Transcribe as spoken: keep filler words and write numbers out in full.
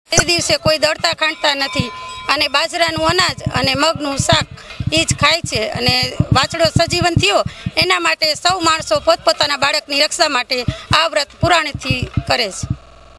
એ દિવસે કોઈ દળતા ખાંડતા નથી અને બાજરાનું અનાજ અને મગનું શાક એ જ ખાય છે અને વાછડો સજીવન થયો એના માટે સૌ માણસો પોતપોતાના બાળકની રક્ષા માટે આ વ્રત પુરાણથી કરે છે।